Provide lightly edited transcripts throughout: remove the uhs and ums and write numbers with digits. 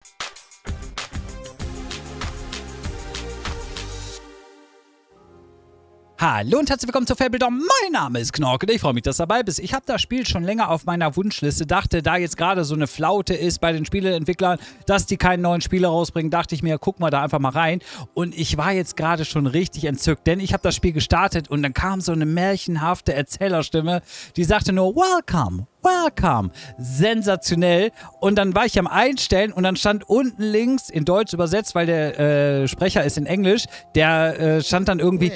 Hallo und herzlich willkommen zu Fabledom. Mein Name ist Knork und ich freue mich, dass du dabei bist. Ich habe das Spiel schon länger auf meiner Wunschliste. Dachte, da jetzt gerade so eine Flaute ist bei den Spieleentwicklern, dass die keinen neuen Spiele rausbringen, dachte ich mir, guck mal da einfach mal rein. Und ich war jetzt gerade schon richtig entzückt, denn ich habe das Spiel gestartet und dann kam so eine märchenhafte Erzählerstimme, die sagte nur, Welcome. Welcome. Sensationell. Und dann war ich am Einstellen und dann stand unten links, in Deutsch übersetzt, weil der Sprecher ist in Englisch, der stand dann irgendwie...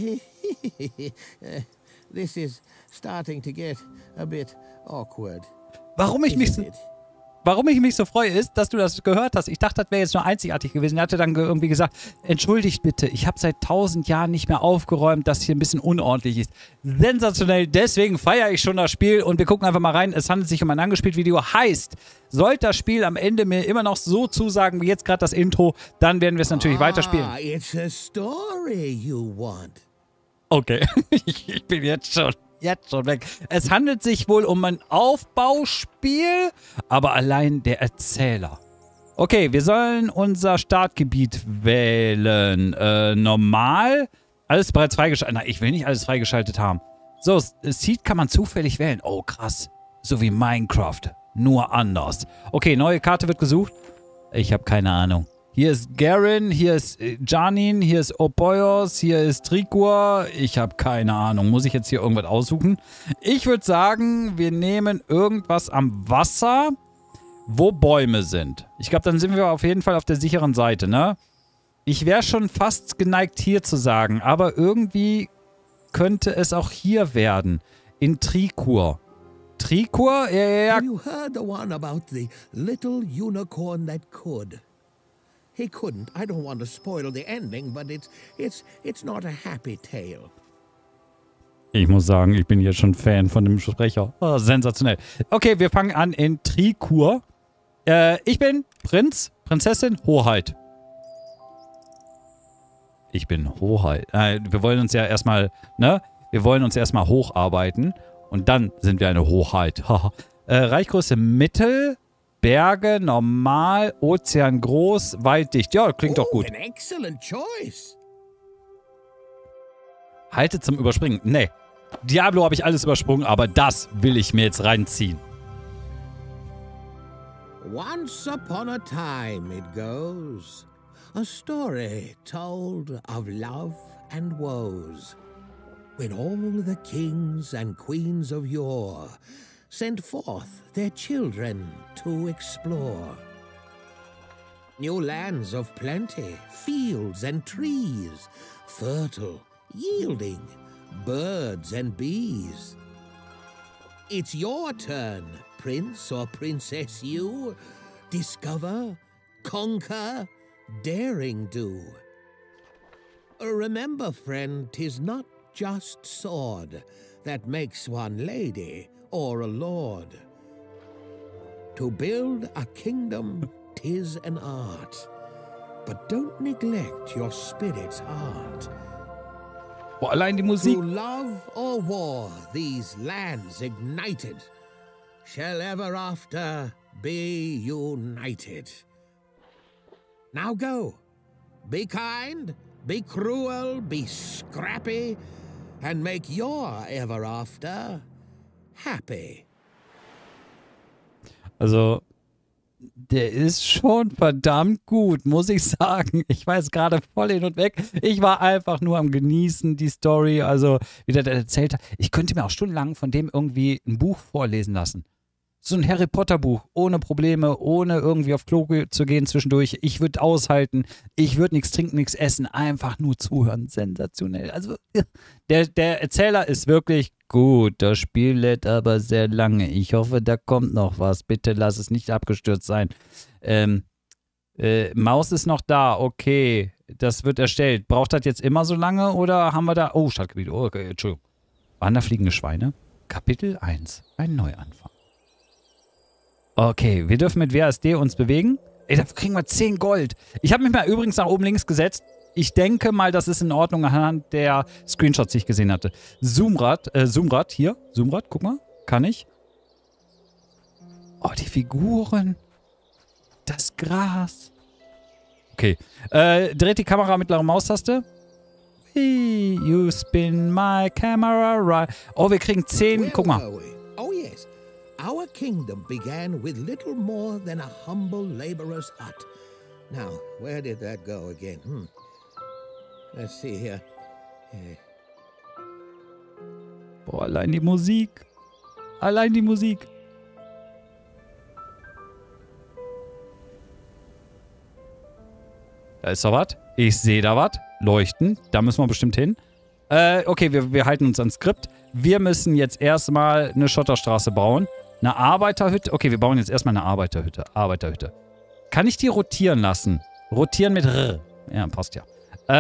This is starting to get a bit awkward. Warum ich mich so freue, ist, dass du das gehört hast. Ich dachte, das wäre jetzt nur einzigartig gewesen. Er hatte dann irgendwie gesagt, entschuldigt bitte, ich habe seit 1000 Jahren nicht mehr aufgeräumt, dass hier ein bisschen unordentlich ist. Sensationell, deswegen feiere ich schon das Spiel und wir gucken einfach mal rein. Es handelt sich um ein angespielt Video. Heißt, sollte das Spiel am Ende mir immer noch so zusagen wie jetzt gerade das Intro, dann werden wir es natürlich weiterspielen. It's a story you want. Okay, ich bin jetzt schon weg. Es handelt sich wohl um ein Aufbauspiel, aber allein der Erzähler. Okay, wir sollen unser Startgebiet wählen. Normal. Alles bereits freigeschaltet. Nein, ich will nicht alles freigeschaltet haben. So, Seed kann man zufällig wählen. Oh, krass. So wie Minecraft. Nur anders. Okay, neue Karte wird gesucht. Ich habe keine Ahnung. Hier ist Garen, hier ist Janin, hier ist Opoyos, hier ist Trikur. Ich habe keine Ahnung. Muss ich jetzt hier irgendwas aussuchen? Ich würde sagen, wir nehmen irgendwas am Wasser, wo Bäume sind. Ich glaube, dann sind wir auf jeden Fall auf der sicheren Seite, ne? Ich wäre schon fast geneigt, hier zu sagen, aber irgendwie könnte es auch hier werden. In Trikur. Trikur? Ja. Have you heard the one about the little unicorn that could? He couldn't. I don't want to spoil the ending, but it's not a happy tale. Ich muss sagen, ich bin jetzt schon Fan von dem Sprecher. Oh, sensationell. Okay, wir fangen an in Trikur. Ich bin Prinzessin, Hoheit. Ich bin Hoheit. Wir wollen uns ja erstmal, ne? Wir wollen uns erstmal hocharbeiten und dann sind wir eine Hoheit. Reichgröße Mittel. Berge, normal, Ozean groß, walddicht. Ja, klingt doch gut. An excellent choice. Halte zum Überspringen. Nee. Diablo habe ich alles übersprungen, aber das will ich mir jetzt reinziehen. Once upon a time it goes, a story told of love and woes, when all the kings and queens of yore sent forth their children to explore. New lands of plenty, fields and trees, fertile, yielding, birds and bees. It's your turn, prince or princess you. Discover, conquer, daring do. Remember, friend, 'tis not just sword that makes one lady or a lord. To build a kingdom, 'tis an art, but don't neglect your spirit's heart. Boah, allein die Musik. Through love or war, these lands ignited shall ever after be united. Now go, be kind, be cruel, be scrappy, and make your ever after happy. Also, der ist schon verdammt gut, muss ich sagen. Ich war jetzt gerade voll hin und weg. Ich war einfach nur am Genießen, die Story. Also, wie der erzählt hat. Ich könnte mir auch stundenlang von dem irgendwie ein Buch vorlesen lassen. So ein Harry Potter Buch, ohne Probleme, ohne irgendwie auf Klo zu gehen zwischendurch. Ich würde aushalten, ich würde nichts trinken, nichts essen, einfach nur zuhören. Sensationell. Also der Erzähler ist wirklich gut. Das Spiel lädt aber sehr lange. Ich hoffe, da kommt noch was. Bitte lass es nicht abgestürzt sein. Maus ist noch da, okay. Das wird erstellt. Braucht das jetzt immer so lange oder haben wir da... Oh, Stadtgebiet, oh, okay, Entschuldigung. Wanderfliegende Schweine? Kapitel 1, ein Neuanfang. Okay, wir dürfen mit WASD uns bewegen. Ey, dafür kriegen wir 10 Gold. Ich habe mich mal übrigens nach oben links gesetzt. Ich denke mal, das ist in Ordnung anhand der Screenshots, die ich gesehen hatte. Zoomrad, hier. Zoomrad, guck mal. Kann ich? Oh, die Figuren. das Gras. Okay. Dreht die Kamera mittlere Maustaste. You spin my camera right. Oh, wir kriegen 10. Guck mal. Oh yes. Our kingdom began with little more than a humble laborer's hut. Now, where did that go again? Let's see here. Boah, allein die Musik. Allein die Musik. Da ist doch was. Ich sehe da was. Leuchten. Da müssen wir bestimmt hin. Okay, wir halten uns ans Skript. Wir müssen jetzt erstmal eine Schotterstraße bauen. Eine Arbeiterhütte. Okay, wir bauen jetzt erstmal eine Arbeiterhütte. Arbeiterhütte. Kann ich die rotieren lassen? Rotieren mit R. Ja, passt ja.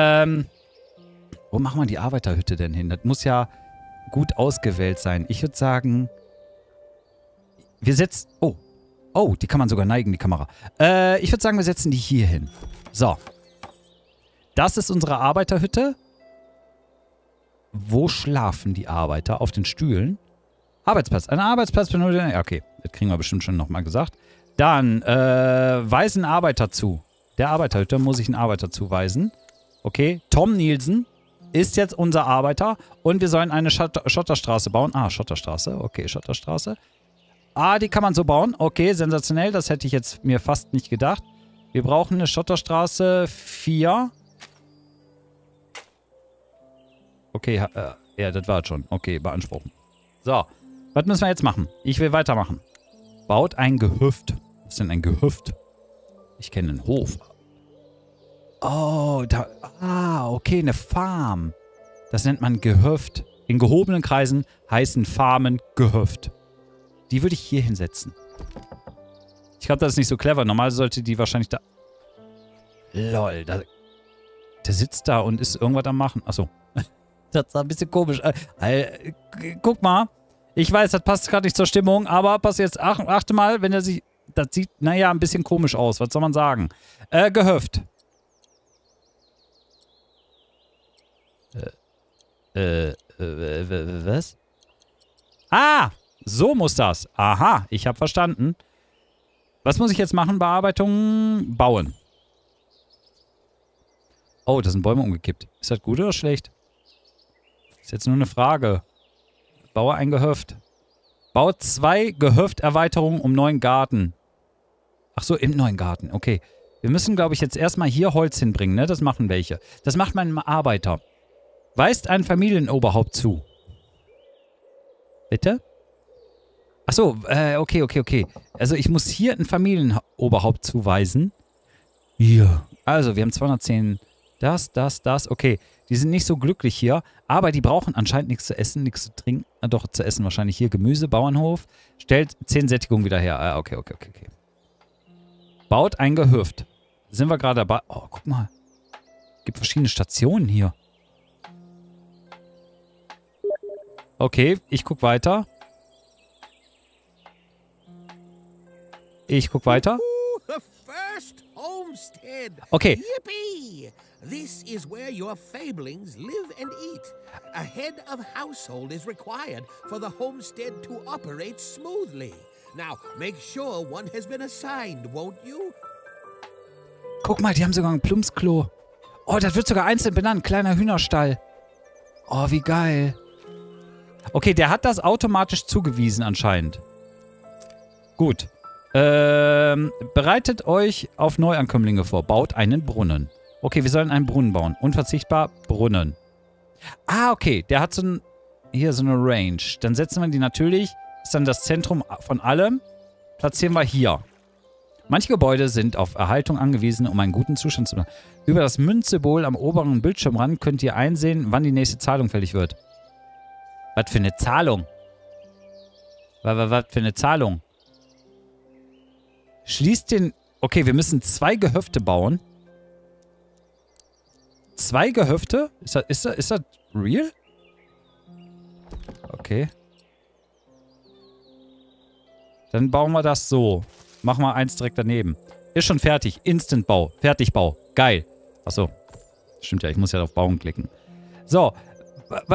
Wo machen wir die Arbeiterhütte denn hin? Das muss ja gut ausgewählt sein. Ich würde sagen, wir setzen... Oh. Oh, die kann man sogar neigen, die Kamera. Ich würde sagen, wir setzen die hier hin. So. Das ist unsere Arbeiterhütte. Wo schlafen die Arbeiter? Auf den Stühlen. Arbeitsplatz. Ein Arbeitsplatz benötigt... Ja, okay. Das kriegen wir bestimmt schon nochmal gesagt. Dann, weisen Arbeiter zu. Der Arbeiterhütte muss ich einen Arbeiter zuweisen. Okay. Tom Nielsen ist jetzt unser Arbeiter. Und wir sollen eine Schotterstraße bauen. Ah, Schotterstraße. Okay, Schotterstraße. Ah, die kann man so bauen. Okay, sensationell. Das hätte ich jetzt mir fast nicht gedacht. Wir brauchen eine Schotterstraße 4. Okay, ja, das war schon. Okay, beanspruchen. So, was müssen wir jetzt machen? Ich will weitermachen. Baut ein Gehöft. Was ist denn ein Gehöft? Ich kenne einen Hof. Oh, da... Ah, okay, eine Farm. Das nennt man Gehöft. In gehobenen Kreisen heißen Farmen Gehöft. Die würde ich hier hinsetzen. Ich glaube, das ist nicht so clever. Normal sollte die wahrscheinlich da... Lol, der sitzt da und ist irgendwas am Machen. Achso. Das sah ein bisschen komisch. Guck mal. Ich weiß, das passt gerade nicht zur Stimmung, aber pass jetzt, achte mal, wenn er sich... Das sieht, naja, ein bisschen komisch aus. Was soll man sagen? Gehöft. Was? Ah! So muss das. Aha, ich habe verstanden. Was muss ich jetzt machen? Bearbeitung bauen. Oh, da sind Bäume umgekippt. Ist das gut oder schlecht? Ist jetzt nur eine Frage. Baue ein Gehöft. Baue 2 Gehöfterweiterungen um neuen Garten. Ach so, im neuen Garten. Okay. Wir müssen, glaube ich, jetzt erstmal hier Holz hinbringen, ne? Das machen welche. Das macht mein Arbeiter. Weist ein Familienoberhaupt zu. Bitte? Ach so, okay. Also ich muss hier ein Familienoberhaupt zuweisen. Hier. Also, wir haben 210. Das. Okay, die sind nicht so glücklich hier, aber die brauchen anscheinend nichts zu essen, nichts zu trinken. Doch, zu essen wahrscheinlich hier. Gemüse, Bauernhof. Stellt 10 Sättigung wieder her. Okay. Baut ein Gehöft. Sind wir gerade dabei? Oh, guck mal. Gibt verschiedene Stationen hier. Okay, ich guck weiter. Okay. Yippee! This is where your fablings live and eat. A head of household is required for the homestead to operate smoothly. Now, make sure one has been assigned, won't you? Guck mal, die haben sogar ein Plumpsklo. Oh, das wird sogar einzeln benannt. Kleiner Hühnerstall. Oh, wie geil. Okay, der hat das automatisch zugewiesen anscheinend. Gut. Bereitet euch auf Neuankömmlinge vor. Baut einen Brunnen. Okay, wir sollen einen Brunnen bauen. Unverzichtbar, Brunnen. Ah, okay. Der hat so ein... Hier so eine Range. Dann setzen wir die natürlich... Ist dann das Zentrum von allem. Platzieren wir hier. Manche Gebäude sind auf Erhaltung angewiesen, um einen guten Zustand zu machen. Über das Münzsymbol am oberen Bildschirmrand könnt ihr einsehen, wann die nächste Zahlung fällig wird. Was für eine Zahlung? Was für eine Zahlung? Schließt den... Okay, wir müssen 2 Gehöfte bauen. 2 Gehöfte? Ist das real? Okay. Dann bauen wir das so. Machen wir eins direkt daneben. Ist schon fertig. Instantbau. Fertigbau. Geil. Achso. Stimmt ja, ich muss ja auf Bauen klicken. So.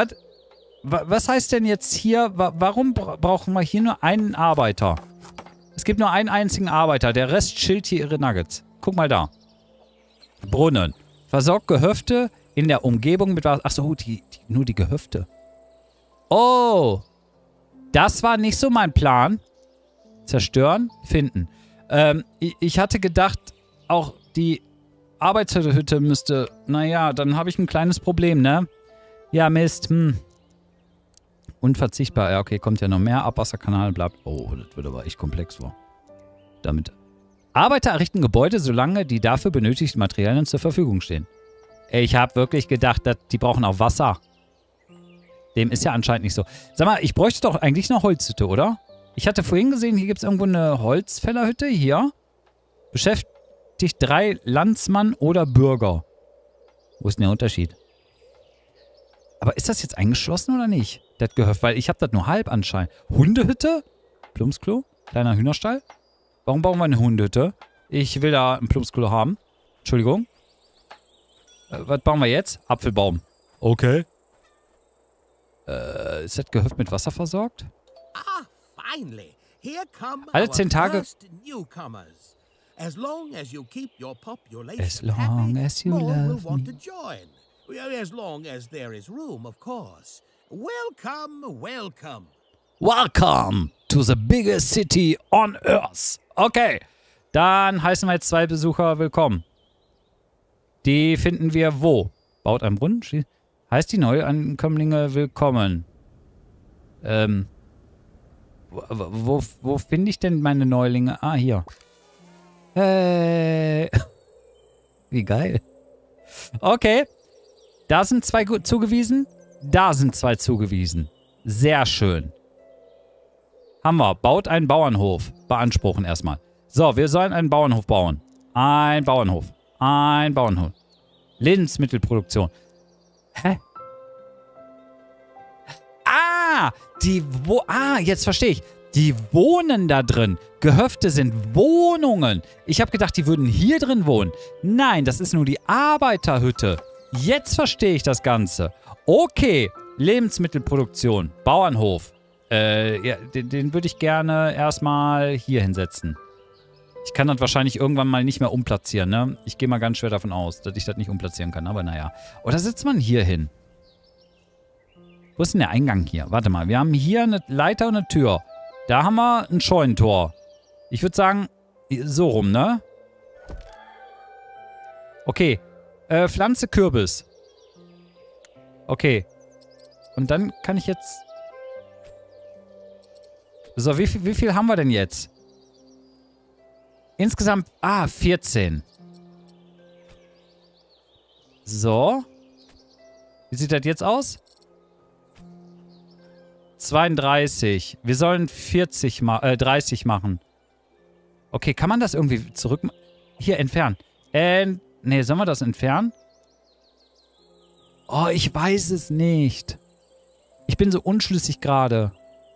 Was heißt denn jetzt hier? Warum brauchen wir hier nur einen Arbeiter? Es gibt nur einen einzigen Arbeiter. Der Rest chillt hier ihre Nuggets. Guck mal da. Brunnen. Versorgt Gehöfte in der Umgebung mit Wasser. Achso, nur die Gehöfte. Oh. Das war nicht so mein Plan. Zerstören, finden. Ich hatte gedacht, auch die Arbeiterhütte müsste... Naja, dann habe ich ein kleines Problem, ne? Ja, Mist. Unverzichtbar. Ja, okay, kommt ja noch mehr. Abwasserkanal bleibt. Oh, das wird aber echt komplex vor. Damit. Arbeiter errichten Gebäude, solange die dafür benötigten Materialien zur Verfügung stehen. Ich habe wirklich gedacht, die brauchen auch Wasser. Dem ist ja anscheinend nicht so. Sag mal, ich bräuchte doch eigentlich eine Holzhütte, oder? Ich hatte vorhin gesehen, hier gibt es irgendwo eine Holzfällerhütte. Hier. Beschäftigt 3 Landsmann oder Bürger. Wo ist denn der Unterschied? Aber ist das jetzt eingeschlossen oder nicht? Das Gehöft, weil ich habe das nur halb anscheinend. Hundehütte? Plumpsklo? Kleiner Hühnerstall? Warum bauen wir eine Hundehütte? Ich will da ein Plumpsklo haben. Entschuldigung. Was bauen wir jetzt? Apfelbaum. Okay. Ist das Gehöft mit Wasser versorgt? Ah, finally. Here come Alle our 10 Tage. first newcomers. As long as you keep your population As long happy, as you more will love want me. to join. Well, as long as there is room, of course. Welcome, welcome. Welcome to the biggest city on earth. Okay, dann heißen wir jetzt 2 Besucher willkommen. Die finden wir wo? Baut ein Brunnen? Heißt die Neuankömmlinge willkommen. Wo finde ich denn meine Neulinge? Ah, hier. Hey. Wie geil. Okay. Da sind 2 zugewiesen. Da sind 2 zugewiesen. Sehr schön. Haben wir. Baut einen Bauernhof. Beanspruchen erstmal. So, wir sollen einen Bauernhof bauen. Ein Bauernhof. Ein Bauernhof. Lebensmittelproduktion. Hä? Jetzt verstehe ich. Die wohnen da drin. Gehöfte sind Wohnungen. Ich habe gedacht, die würden hier drin wohnen. Nein, das ist nur die Arbeiterhütte. Jetzt verstehe ich das Ganze. Okay, Lebensmittelproduktion, Bauernhof. Ja, den würde ich gerne erstmal hier hinsetzen. Ich kann das wahrscheinlich irgendwann mal nicht mehr umplatzieren, ne? Ich gehe mal ganz schwer davon aus, dass ich das nicht umplatzieren kann, aber naja. Oder setzt man hier hin? Wo ist denn der Eingang hier? Warte mal, wir haben hier eine Leiter und eine Tür. Da haben wir ein Scheunentor. Ich würde sagen, so rum, ne? Okay. Pflanze Kürbis. Okay. Und dann kann ich jetzt... So, wie viel haben wir denn jetzt? Insgesamt... 14. So. Wie sieht das jetzt aus? 32. Wir sollen 30 machen. Okay, kann man das irgendwie zurück... Hier, entfernen. Nee, sollen wir das entfernen? Oh, ich weiß es nicht. Ich bin so unschlüssig gerade.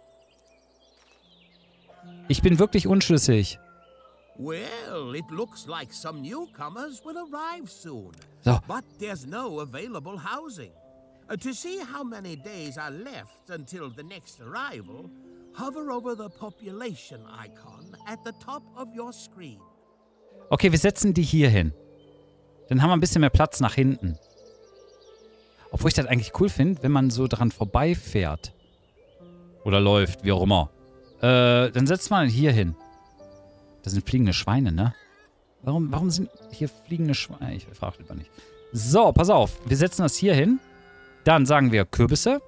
Ich bin wirklich unschlüssig. Well, it looks like some newcomers will arrive soon. So. But there's no available housing. To see how many days are left until the next arrival, hover over the population icon at the top of your screen. Okay, wir setzen die hier hin. Dann haben wir ein bisschen mehr Platz nach hinten. Obwohl ich das eigentlich cool finde, wenn man so dran vorbeifährt. Oder läuft, wie auch immer. Dann setzt man hier hin. Das sind fliegende Schweine, ne? Warum sind hier fliegende Schweine? Ich frage lieber nicht. So, pass auf. Wir setzen das hier hin. Dann sagen wir Kürbisse.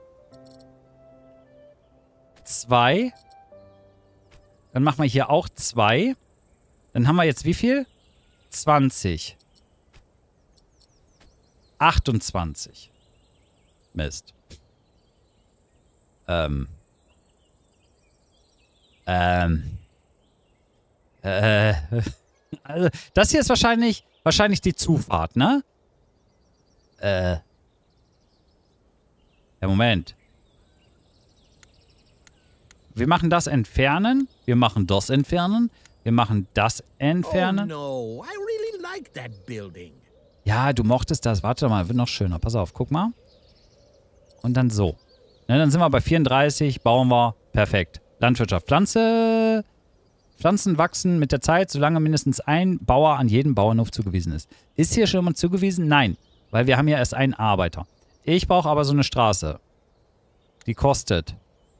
2. Dann machen wir hier auch 2. Dann haben wir jetzt wie viel? 20. 28. Mist. Also, das hier ist wahrscheinlich die Zufahrt, ne? Ja, Moment. Wir machen das entfernen. Wir machen das entfernen. Wir machen das entfernen. Oh no, I really like that building. Ja, du mochtest das. Warte mal, wird noch schöner. Pass auf, guck mal. Und dann so. Ne, dann sind wir bei 34, bauen wir. Perfekt. Landwirtschaft. Pflanze Pflanzen wachsen mit der Zeit, solange mindestens ein Bauer an jeden Bauernhof zugewiesen ist. Ist hier schon mal zugewiesen? Nein, weil wir haben ja erst einen Arbeiter. Ich brauche aber so eine Straße. Die kostet.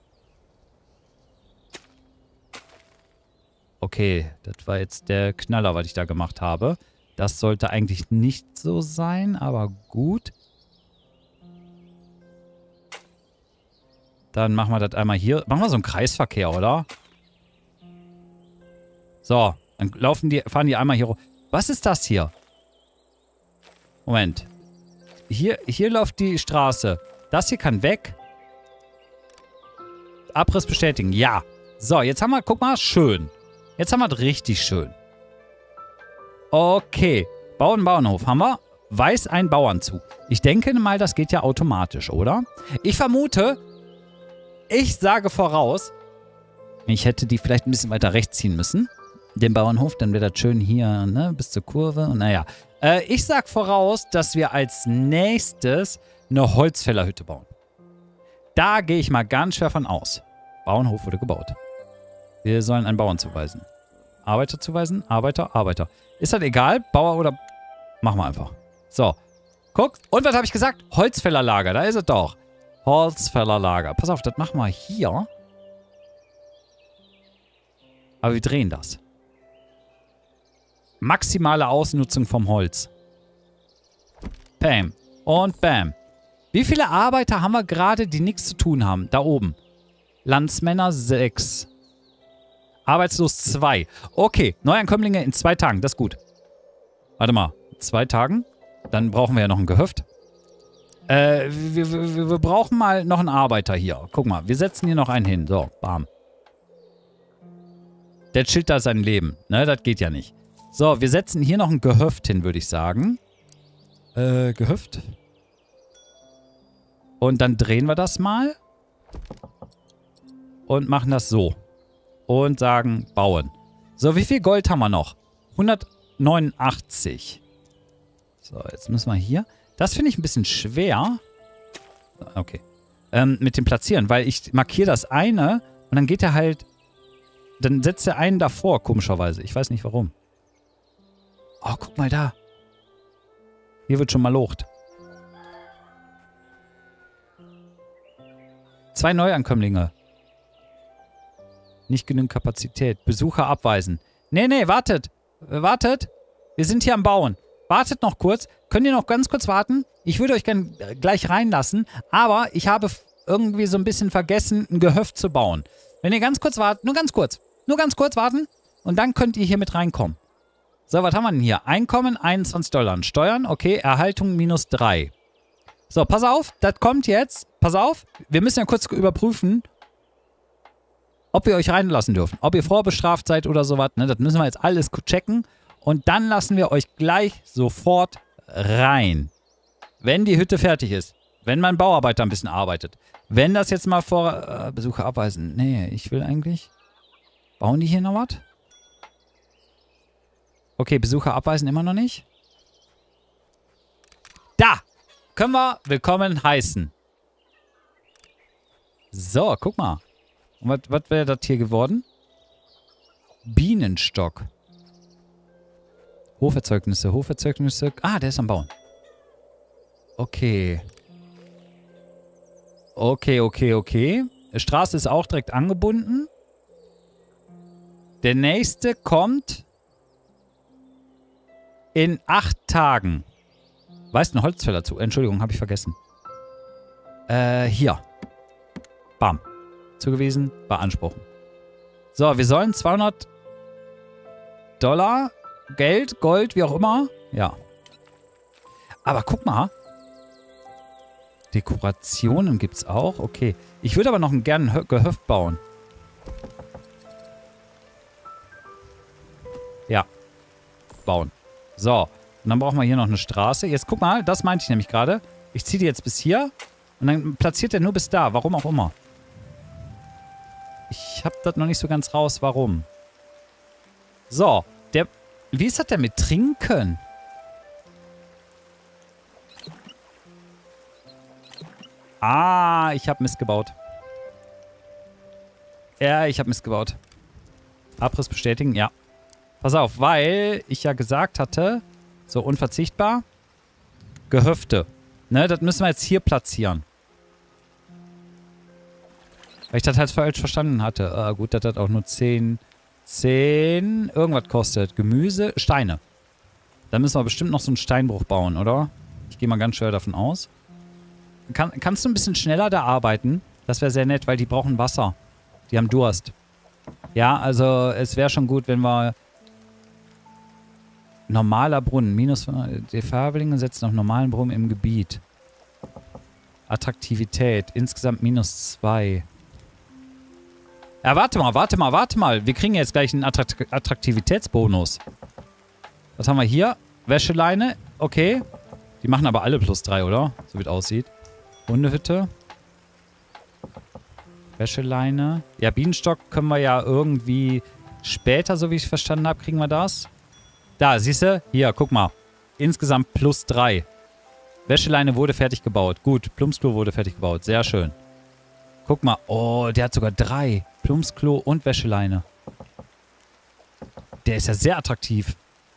Okay, das war jetzt der Knaller, was ich da gemacht habe. Das sollte eigentlich nicht so sein, aber gut. Dann machen wir das einmal hier. Machen wir so einen Kreisverkehr, oder? So, dann fahren die einmal hier rum. Was ist das hier? Moment. Hier läuft die Straße. Das hier kann weg. Abriss bestätigen. Ja. So, jetzt haben wir, guck mal, schön. Jetzt haben wir das richtig schön. Okay. Bauen Bauernhof haben wir. Weiß ein Bauern zu. Ich denke mal, das geht ja automatisch, oder? Ich vermute, ich sage voraus, ich hätte die vielleicht ein bisschen weiter rechts ziehen müssen. Den Bauernhof, dann wäre das schön hier, ne, bis zur Kurve. Und naja. Ich sag voraus, dass wir als nächstes eine Holzfällerhütte bauen. Da gehe ich mal ganz schwer von aus. Bauernhof wurde gebaut. Wir sollen einen Bauern zuweisen. Arbeiter zuweisen? Arbeiter, Arbeiter. Ist das egal? Bauer oder... Machen wir einfach. So. Guck. Und was habe ich gesagt? Holzfällerlager. Da ist es doch. Holzfällerlager. Pass auf, das machen wir hier. Aber wir drehen das. Maximale Ausnutzung vom Holz. Bam. Und bam. Wie viele Arbeiter haben wir gerade, die nichts zu tun haben? Da oben. Landsmänner 6. Arbeitslos 2. Okay, Neuankömmlinge in 2 Tagen. Das ist gut. Warte mal. 2 Tagen? Dann brauchen wir ja noch ein Gehöft. Wir brauchen mal noch einen Arbeiter hier. Guck mal, wir setzen hier noch einen hin. So, bam. Der chillt da sein Leben. Ne, das geht ja nicht. So, wir setzen hier noch ein Gehöft hin, würde ich sagen. Gehöft. Und dann drehen wir das mal. Und machen das so. Und sagen, bauen. So, wie viel Gold haben wir noch? 189. So, jetzt müssen wir hier. Das finde ich ein bisschen schwer. Okay. Mit dem Platzieren, weil ich markiere das eine und dann geht er halt... Dann setzt er einen davor, komischerweise. Ich weiß nicht warum. Oh, guck mal da. Hier wird schon mal locht. 2 Neuankömmlinge. Nicht genügend Kapazität. Besucher abweisen. Nee, wartet. Wartet. Wir sind hier am Bauen. Wartet noch kurz. Könnt ihr noch ganz kurz warten? Ich würde euch gerne gleich reinlassen. Aber ich habe irgendwie so ein bisschen vergessen, ein Gehöft zu bauen. Wenn ihr ganz kurz wartet, nur ganz kurz. Nur ganz kurz warten und dann könnt ihr hier mit reinkommen. So, was haben wir denn hier? Einkommen $21. Steuern, okay. Erhaltung -3. So, pass auf, das kommt jetzt. Pass auf, wir müssen ja kurz überprüfen, ob wir euch reinlassen dürfen. Ob ihr vorbestraft seid oder sowas. Ne? Das müssen wir jetzt alles checken. Und dann lassen wir euch gleich sofort rein. Wenn die Hütte fertig ist. Wenn mein Bauarbeiter ein bisschen arbeitet. Wenn das jetzt mal vor... Besucher abweisen. Nee, ich will eigentlich... Bauen die hier noch was? Okay, Besucher abweisen immer noch nicht. Da! Können wir willkommen heißen. So, guck mal. Und was wäre das hier geworden? Bienenstock. Hoferzeugnisse, Hoferzeugnisse. Ah, der ist am Bauen. Okay. Okay. Straße ist auch direkt angebunden. Der nächste kommt in 8 Tagen. Weißt du, ein Holzfäller zu? Entschuldigung, habe ich vergessen. Hier. Bam. Zugewiesen, beanspruchen. So, wir sollen $200 Geld, Gold, wie auch immer. Ja. Aber guck mal. Dekorationen gibt es auch. Okay. Ich würde aber noch gerne ein Gehöft bauen. Ja. Bauen. So. Und dann brauchen wir hier noch eine Straße. Jetzt guck mal, das meinte ich nämlich gerade. Ich ziehe die jetzt bis hier. Und dann platziert er nur bis da. Warum auch immer. Ich habe das noch nicht so ganz raus, warum. So. Wie ist das denn mit Trinken? Ah, ich habe Mist gebaut. Ja, ich habe Mist gebaut. Abriss bestätigen, ja. Pass auf, weil ich ja gesagt hatte, so unverzichtbar, Gehöfte. Ne, das müssen wir jetzt hier platzieren. Weil ich das halt falsch verstanden hatte. Gut, dass das auch nur 10 irgendwas kostet. Gemüse, Steine. Dann müssen wir bestimmt noch so einen Steinbruch bauen, oder? Ich gehe mal ganz schwer davon aus. Kannst du ein bisschen schneller da arbeiten? Das wäre sehr nett, weil die brauchen Wasser. Die haben Durst. Ja, also es wäre schon gut, wenn wir... Normaler Brunnen. Die Färblinge setzen auf normalen Brunnen im Gebiet. Attraktivität. Insgesamt -2. Ja, warte mal. Wir kriegen jetzt gleich einen Attraktivitätsbonus. Was haben wir hier? Wäscheleine. Okay. Die machen aber alle +3, oder? So wie es aussieht. Hundehütte. Wäscheleine. Ja, Bienenstock können wir ja irgendwie später, so wie ich es verstanden habe, kriegen wir das. Da, siehst du? Hier, guck mal. Insgesamt +3. Wäscheleine wurde fertig gebaut. Gut, Plumpsklo wurde fertig gebaut. Sehr schön. Guck mal. Oh, der hat sogar 3. Plumpsklo und Wäscheleine. Der ist ja sehr attraktiv.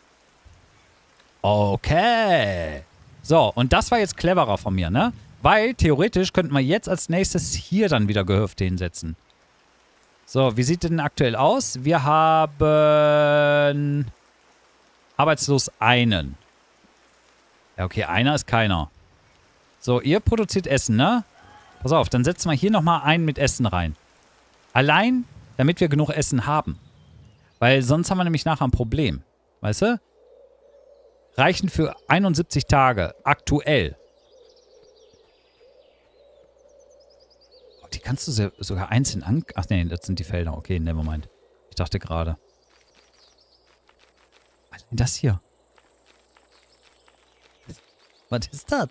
Okay. So, und das war jetzt cleverer von mir, ne? Weil, theoretisch könnten wir jetzt als nächstes hier dann wieder Gehöfte hinsetzen. So, wie sieht denn aktuell aus? Wir haben... Arbeitslos einen. Ja, okay, einer ist keiner. So, ihr produziert Essen, ne? Pass auf, dann setzen wir hier nochmal einen mit Essen rein. Allein, damit wir genug Essen haben. Weil sonst haben wir nämlich nachher ein Problem. Weißt du? Reichen für 71 Tage. Aktuell. Oh, die kannst du sogar einzeln an... Ach nee, das sind die Felder. Okay, nevermind. Ich dachte gerade. Was ist denn das hier? Was ist das?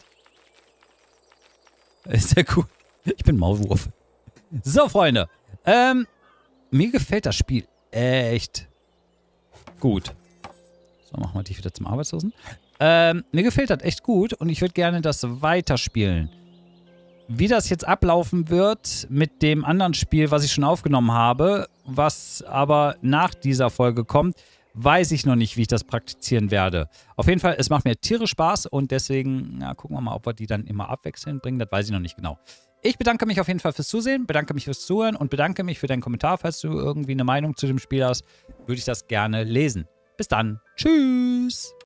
Ist ja cool. Ich bin Maulwurf. So, Freunde. Mir gefällt das Spiel echt gut. So, machen wir dich wieder zum Arbeitslosen. Mir gefällt das echt gut und ich würde gerne das weiterspielen. Wie das jetzt ablaufen wird mit dem anderen Spiel, was ich schon aufgenommen habe, was aber nach dieser Folge kommt, weiß ich noch nicht, wie ich das praktizieren werde. Auf jeden Fall, es macht mir tierisch Spaß und deswegen, ja, gucken wir mal, ob wir die dann immer abwechselnd bringen. Das weiß ich noch nicht genau. Ich bedanke mich auf jeden Fall fürs Zusehen, bedanke mich fürs Zuhören und bedanke mich für deinen Kommentar. Falls du irgendwie eine Meinung zu dem Spiel hast, würde ich das gerne lesen. Bis dann. Tschüss.